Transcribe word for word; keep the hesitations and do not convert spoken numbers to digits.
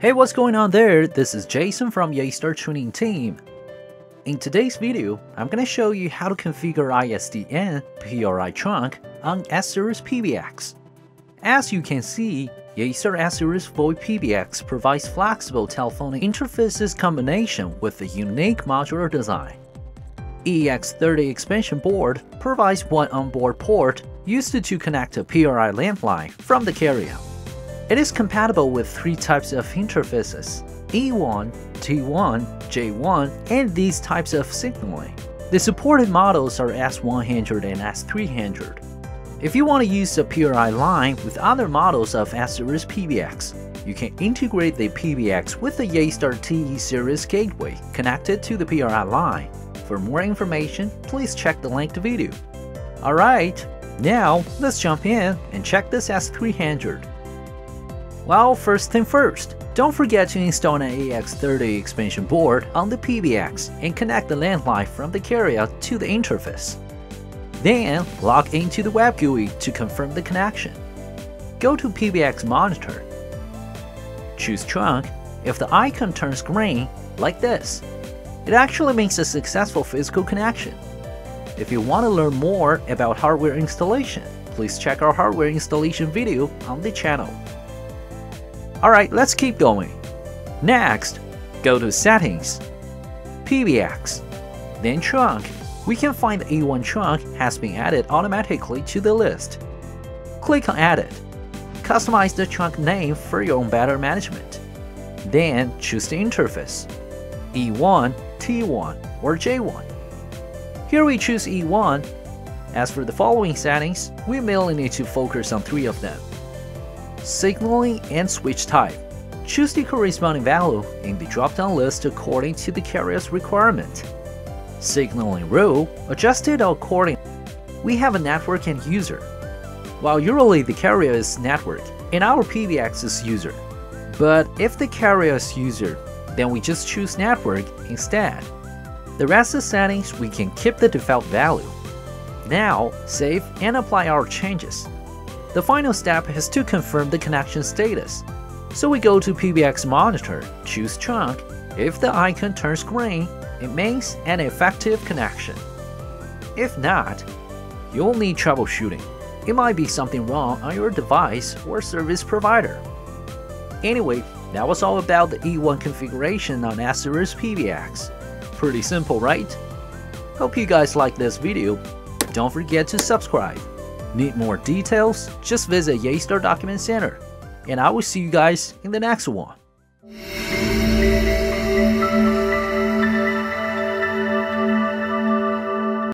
Hey, what's going on there? This is Jason from Yeastar Tuning Team. In today's video, I'm going to show you how to configure I S D N P R I trunk on S-Series P B X. As you can see, Yeastar S-Series VoIP P B X provides flexible telephony interfaces combination with a unique modular design. Ex thirty Expansion Board provides one onboard port used to connect a P R I landline from the carrier. It is compatible with three types of interfaces: E one, T one, J one, and these types of signaling. The supported models are S one hundred and S three hundred. If you want to use the P R I line with other models of S-Series P B X, you can integrate the P B X with the Yeastar S-Series gateway connected to the P R I line. For more information, please check the linked video. Alright, now let's jump in and check this S three hundred. Well, first thing first, don't forget to install an Ex thirty Expansion Board on the P B X and connect the landline from the carrier to the interface. Then, log into the web G U I to confirm the connection. Go to P B X Monitor. Choose Trunk. If the icon turns green, like this, it actually means a successful physical connection. If you want to learn more about hardware installation, please check our hardware installation video on the channel. Alright, let's keep going. Next, go to Settings, P B X, then Trunk. We can find the E one trunk has been added automatically to the list. Click on Edit. Customize the trunk name for your own better management. Then choose the interface, E one, T one, or J one. Here we choose E one. As for the following settings, we mainly need to focus on three of them: signaling and switch type. Choose the corresponding value in the drop-down list according to the carrier's requirement. Signaling rule, adjusted according. We have a network and user. While usually the carrier is network and our P B X is user. But if the carrier is user, then we just choose network instead. The rest of the settings we can keep the default value. Now, save and apply our changes. The final step is to confirm the connection status. So we go to P B X Monitor, choose Trunk. If the icon turns green, it means an effective connection. If not, you'll need troubleshooting. It might be something wrong on your device or service provider. Anyway, that was all about the E one configuration on S-Series P B X. Pretty simple, right? Hope you guys like this video. Don't forget to subscribe. Need more details? Just visit Yeastar Document Center. And I will see you guys in the next one.